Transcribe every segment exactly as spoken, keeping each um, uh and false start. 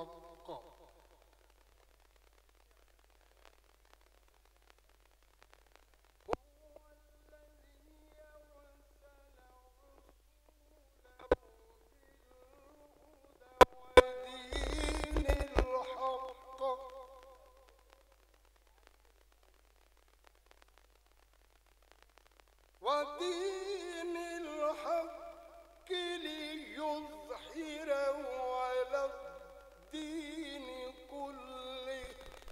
ودين الحق ليظهره على الدين كله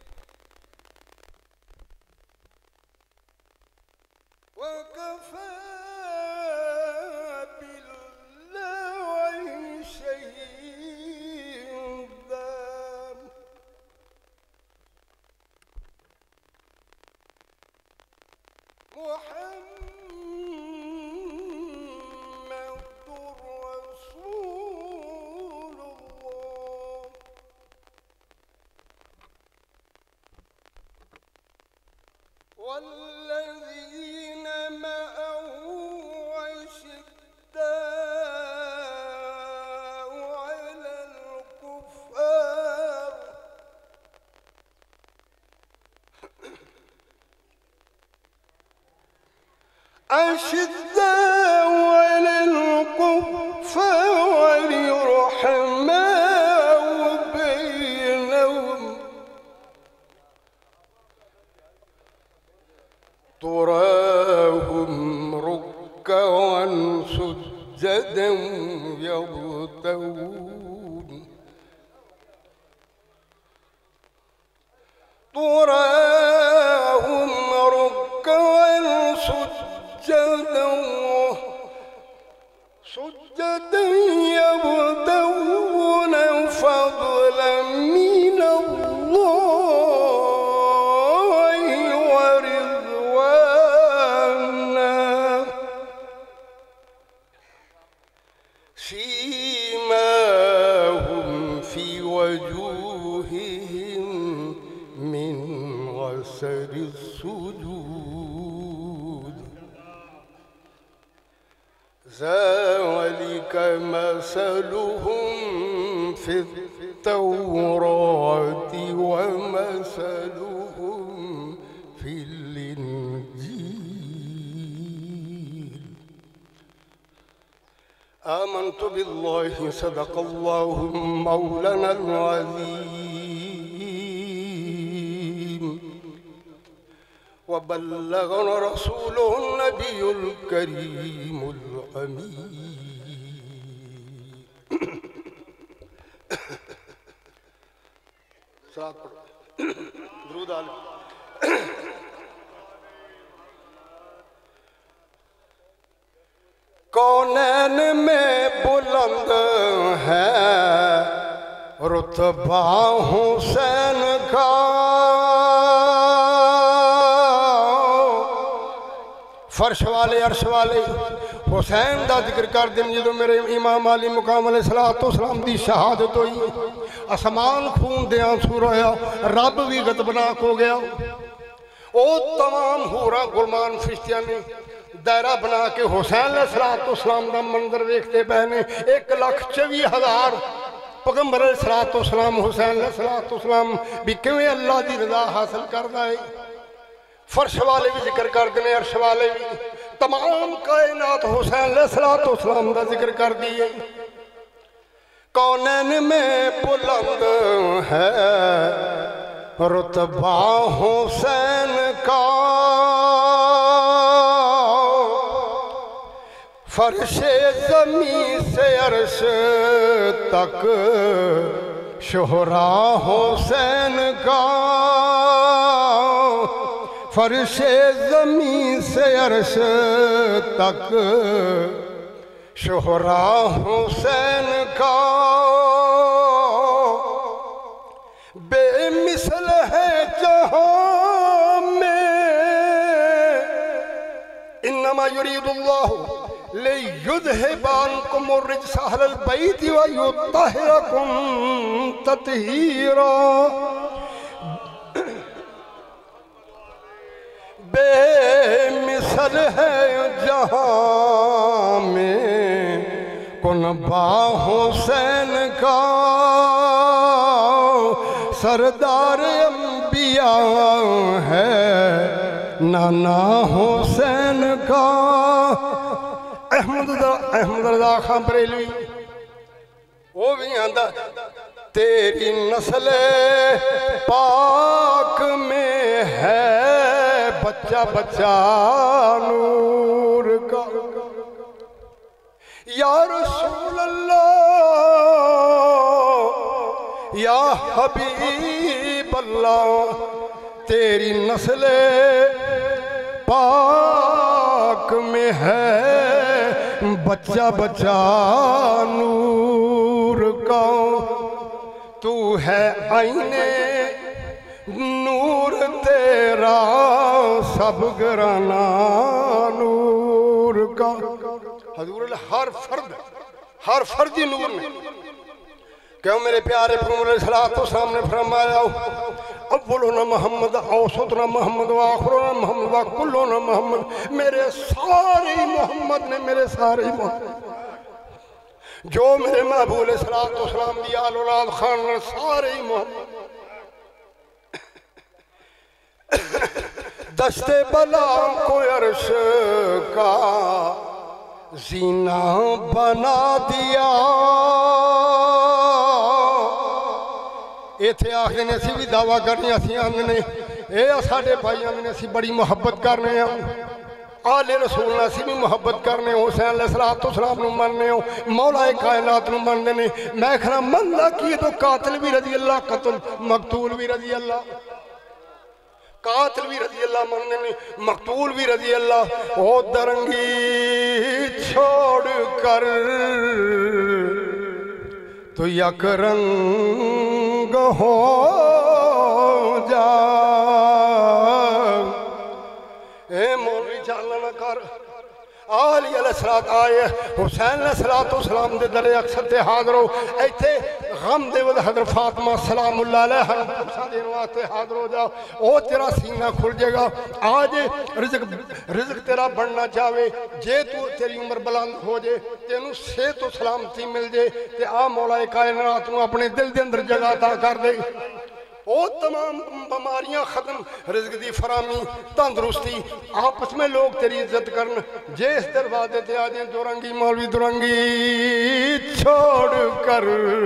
وكفى بالله شهيدا. محمد رسول الله والذين معه أشداء على الكفار أشداء على الكفار رحماء بينهم تراهم ركعا سجدا يبتغون تراهم ركعا سجدا سجدا يبتغون فضلا من الله ورضوانا سيماهم في وجوههم من غسل السجود ذلك مثلهم في التوراة ومثلهم في الإنجيل. آمنت بالله صدق الله مولانا العظيم وبلغنا رسوله النبي الكريم الأمين. درود عليه. कौनैन में बुलंद है रुतबा हुसैन का फर्श वाले अर्श वाले हुसैन का जिक्र कर दिन जो मेरे इमाम अली मुकाम अलैहिस्सलातु वस्सलाम की शहादत हुई आसमान खून दे आंसू रोया रब भी गदबनाक हो गया। वो तमाम होरा गुलमान फिश्तियां ने दायरा बना के हुसैन अलैहिस्सलातु वस्सलाम का मंदिर वेखते पे ने एक लख चौबी हजार पैगंबर अलैहिस्सलातु वस्सलाम हुसैन अलैहिस्सलातु वस्सलाम भी किवें अल्लाह की रजा हासिल करदा है। फर्श वाले भी जिक्र करते हैं अर्श वाले भी तमाम कायनात हुसैन अलैहिस्सलातु वस्सलाम का जिक्र कर दिए। कौनैन में बुलंद है रुतबा हुसैन का फर्शे ज़मीं से अर्श तक शोहरा हुसैन का फर्शे ज़मीं से अर्श तक शोहरा हुसैन का बेमिसल है जहाँ में इन्नमा युरीदुल्लाहु लियुज़हिबा अन्कुम अर्रिज्स अहलल बैति व युत्तहिरकुम तत्हीरा। बेमिसल है जहाँ में कुनबा हुसैन का सरदार अंबिया है नाना हुसैन का। अहमद अहमद रजा खां बरेलवी वो भी आंदा तेरी नस्ल पाक में है बच्चा बच्चा नूर का। या रसूल अल्लाह या हबीब अल्लाह तेरी नस्ल पाक में है बच्चा बच्चा नूर का। तू है आईने नूर तेरा सब घराना नूर का। हजूर हर फर्द हर फर्जी नूर में क्यों मेरे प्यारे पैगंबर तो सामने फरमाया अव्वलो न मोहम्मद औसत न मोहम्मद आखिरो न मोहम्मद व कुल्लो न मोहम्मद। मेरे सारे मोहम्मद ने मेरे सारे मोहम्मद जो मेरे महबूब सलातो सलाम दी आल औलाद खान सारे ही मोहम्मद। दस्ते बला को अर्श का जीना बना दिया। इत्थे आखदे ने असीं भी दावा करने असीं आंदे ने ए साडे भाई आंदे ने असीं बड़ी मुहब्बत करने आ आले रसूल ने असीं भी मुहब्बत करने हुसैन अलैहिस्सलातु सलाम नूं मनने हो मौला कायनात नूं मनदे ने। मैं खरा मनदा की तो कातिल भी रजी अल्लाह कत्ल मकतूल भी रजी अल्लाह कातिल भी रजी अल्लाह मनदे ने मकतूल भी रजी अल्लाह। ओ दरंगी छोड़ कर तो यक रंग हो जा। ए मौलवी चालन कर आली अलैहिस्सलात आए हुसैन अलैहिस्सलातु सलाम दे दरे अक्सर ते हाज़र हो। इत्थे गम दे वद हज़रत फातिमा सलामुल्लाह अलैहा पुछा देने वास्ते हाज़र हो जाओ। ओ तेरा सीना खुल जाएगा आज रिज़्क रिज़्क तेरा बनना चाहे जे तू तेरी उम्र बुलंद हो जाए तेनू सेहत तो सलामती मिल जाए ते आ मौला कायनात नू अपने दिल दे अंदर जगह अता कर दे। वो तमाम बीमारियां खत्म रिज़्क दी फरामी तंदुरुस्ती आपस में लोग तेरी इज्जत करन। जे इस दरवाजे ते आ जाए दुरंगी मौलवी दुरंगी छोड़ कर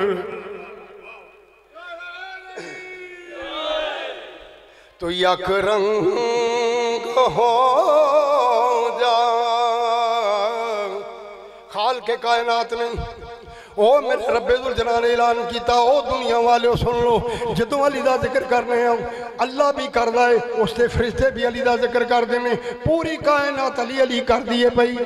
तो यक रंग हो जा। खाल के कायनात नहीं ओ मेरे रब्बे दुल जलाल ने ऐलान किया ओ दुनिया वाले सुन लो जदों अली दा जिक्र करने अल्लाह भी करदा है उसके फरिश्ते भी अली दा जिक्र करते हैं पूरी कायनात अली अली कर दी है भाई।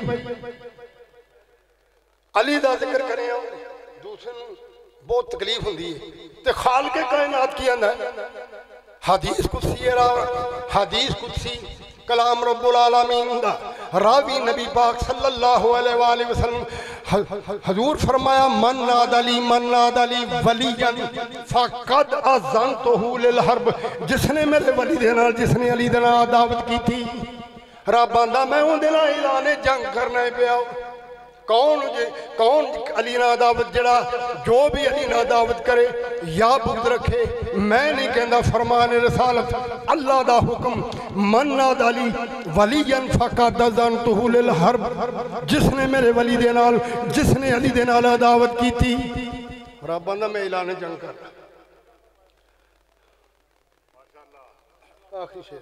अली दा जिक्र करें दूसरे बहुत तकलीफ होंदी है ते खाल के कायनात की आंदा हदीस कुदसी हदीस कुदसी कलाम रब्बुल आलमीन दा रावी नबी पाक सल्लल्लाहु अलैहि वसल्लम हजूर फरमाया मन नादली मन नादली वलियन फकद अज़नतहु लिल हर्ब। जिसने मेरे वली दे नाल जिसने अली दे नाल दावत की थी रब आंदा मैं उहदे नाल ऐलाने जंग करना पिया। कौन जे कौन अली ना दावत जड़ा जो भी अली ना दावत करे या बुग़्ज़ रखे मैं नहीं कहता फरमान रसालत अल्लाह दा हुक्म मन नाद अली वलियन फक़द अज़नतहु लिल हर्ब। जिसने मेरे वली दे नाल जिसने अली दे नाल दावत की थी रब बंदा मैं ऐलान जंग कर। आखिरी शेर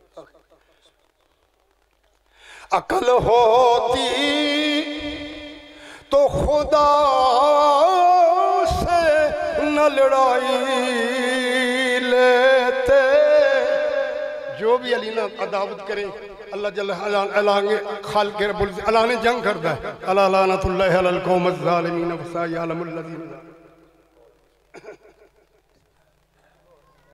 अकल होती तो खुदा से न लड़ाई लेते। जो भी अली ना अदावत करे अल्लाह जल ऐलान खाल के रब्बुल ऐलान जंग करता है अला लानतुल्लाहि अलल कौमिज़ ज़ालिमीन व सयअलमुल लज़ीन।